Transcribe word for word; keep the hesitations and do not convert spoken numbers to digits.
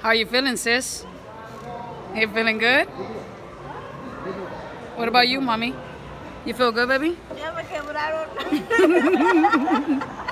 How you feeling, sis? You feeling good? What about you, mommy? You feel good, baby? Yeah, but I don't